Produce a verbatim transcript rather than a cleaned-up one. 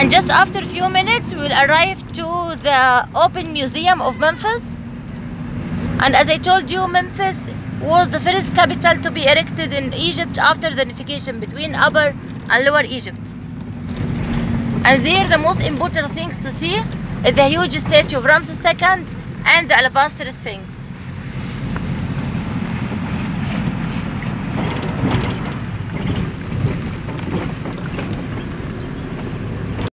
And just after a few minutes we will arrive to the open museum of Memphis. And as I told you, Memphis was the first capital to be erected in Egypt after the unification between Upper and Lower Egypt. And there the most important things to see is the huge statue of Ramses the Second and the Alabaster Sphinx.